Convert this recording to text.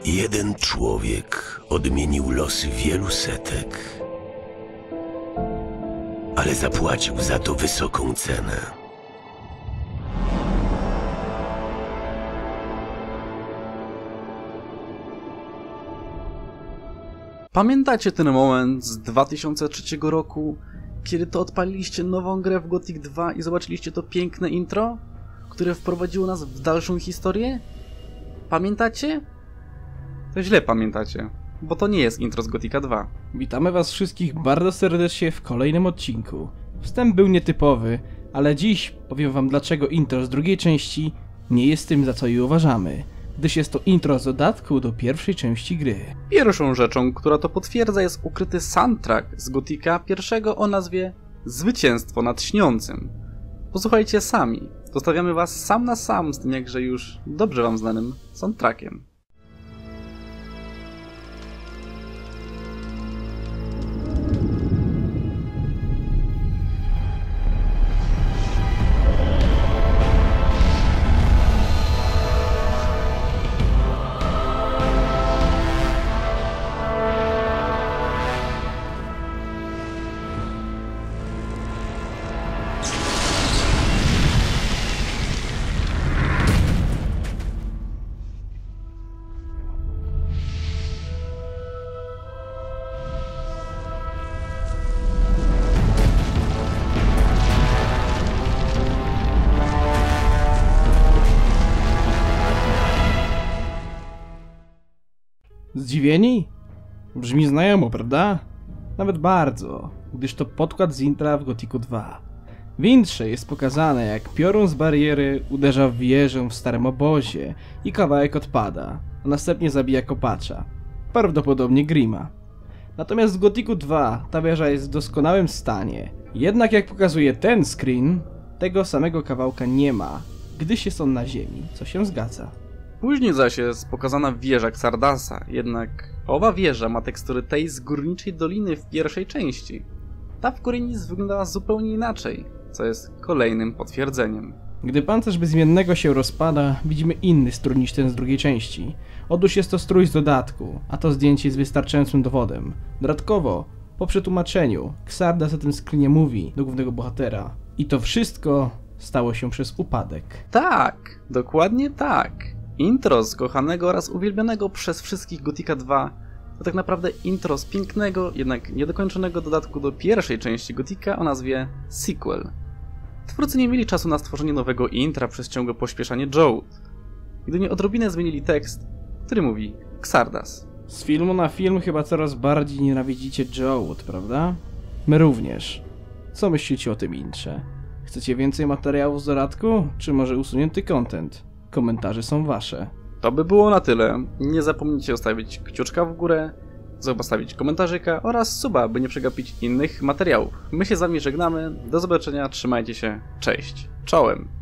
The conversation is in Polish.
Jeden człowiek odmienił losy wielu setek, ale zapłacił za to wysoką cenę. Pamiętacie ten moment z 2003 roku, kiedy to odpaliliście nową grę w Gothic 2 i zobaczyliście to piękne intro, które wprowadziło nas w dalszą historię? Pamiętacie? To źle pamiętacie, bo to nie jest intro z Gothica 2. Witamy was wszystkich bardzo serdecznie w kolejnym odcinku. Wstęp był nietypowy, ale dziś powiem wam, dlaczego intro z drugiej części nie jest tym, za co je uważamy, gdyż jest to intro z dodatku do pierwszej części gry. Pierwszą rzeczą, która to potwierdza, jest ukryty soundtrack z Gothica pierwszego o nazwie Zwycięstwo nad Śniącym. Posłuchajcie sami, zostawiamy was sam na sam z tym jakże już dobrze wam znanym soundtrackiem. Zdziwieni? Brzmi znajomo, prawda? Nawet bardzo, gdyż to podkład z intra w Gothicu 2. W intrze jest pokazane, jak piorun z bariery uderza w wieżę w starym obozie i kawałek odpada, a następnie zabija kopacza, prawdopodobnie Grima. Natomiast w Gothicu 2 ta wieża jest w doskonałym stanie, jednak jak pokazuje ten screen, tego samego kawałka nie ma, gdyż jest on na ziemi, co się zgadza. Później zaś jest pokazana wieża Xardasa, jednak owa wieża ma tekstury tej z Górniczej Doliny w pierwszej części. Ta w Korinis wyglądała zupełnie inaczej, co jest kolejnym potwierdzeniem. Gdy pancerz bezimiennego się rozpada, widzimy inny strój niż ten z drugiej części. Otóż jest to strój z dodatku, a to zdjęcie jest wystarczającym dowodem. Dodatkowo, po przetłumaczeniu, Xardas o tym screenie mówi do głównego bohatera. I to wszystko stało się przez upadek. Tak, dokładnie tak. Intro z kochanego oraz uwielbianego przez wszystkich Gothica 2 to tak naprawdę intro z pięknego, jednak niedokończonego dodatku do pierwszej części Gothica o nazwie Sequel. Twórcy nie mieli czasu na stworzenie nowego intra przez ciągłe pośpieszanie Joe. Jedynie odrobinę zmienili tekst, który mówi Xardas. Z filmu na film chyba coraz bardziej nienawidzicie Joe, prawda? My również. Co myślicie o tym intrze? Chcecie więcej materiałów z dodatku, czy może usunięty content? Komentarze są wasze. To by było na tyle. Nie zapomnijcie zostawić kciuczka w górę, zostawić komentarzyka oraz suba, by nie przegapić innych materiałów. My się z wami żegnamy. Do zobaczenia, trzymajcie się. Cześć. Czołem.